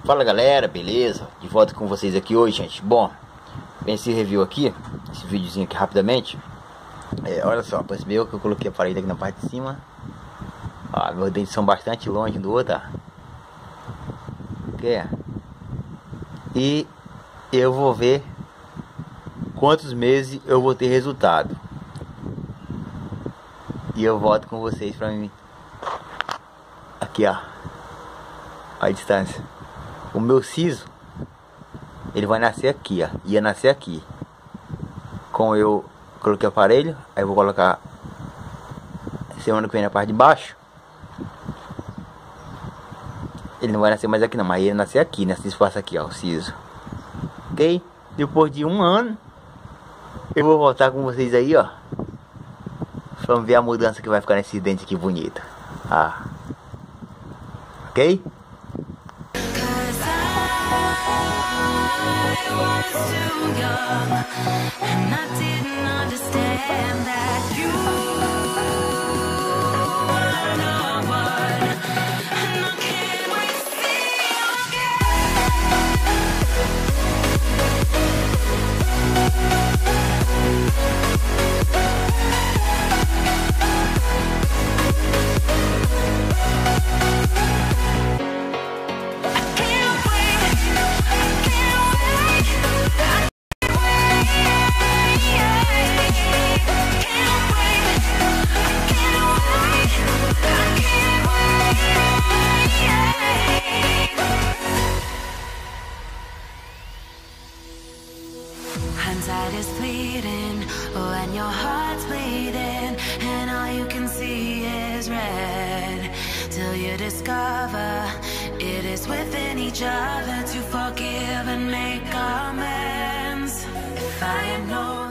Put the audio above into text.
Fala galera, beleza? De volta com vocês aqui hoje, gente. Bom, esse review aqui, esse videozinho aqui rapidamente. Olha só, percebeu que eu coloquei a parede aqui na parte de cima. Ó, meus dentes são bastante longe do outro, ó. E eu vou ver quantos meses eu vou ter resultado. E eu volto com vocês pra mim. Aqui, ó, a distância. O meu siso, ele vai nascer aqui, ó. Ia nascer aqui. Como eu coloquei o aparelho, aí eu vou colocar semana que vem na parte de baixo. Ele não vai nascer mais aqui não, mas ele nascer aqui, nesse espaço aqui, ó, o siso. Ok? Depois de um ano, eu vou voltar com vocês aí, ó. Vamos ver a mudança que vai ficar nesse dente aqui bonito. Ah. Ok? Hindsight is fleeting when your heart's bleeding and all you can see is red, till you discover it is within each other to forgive and make amends. If I had known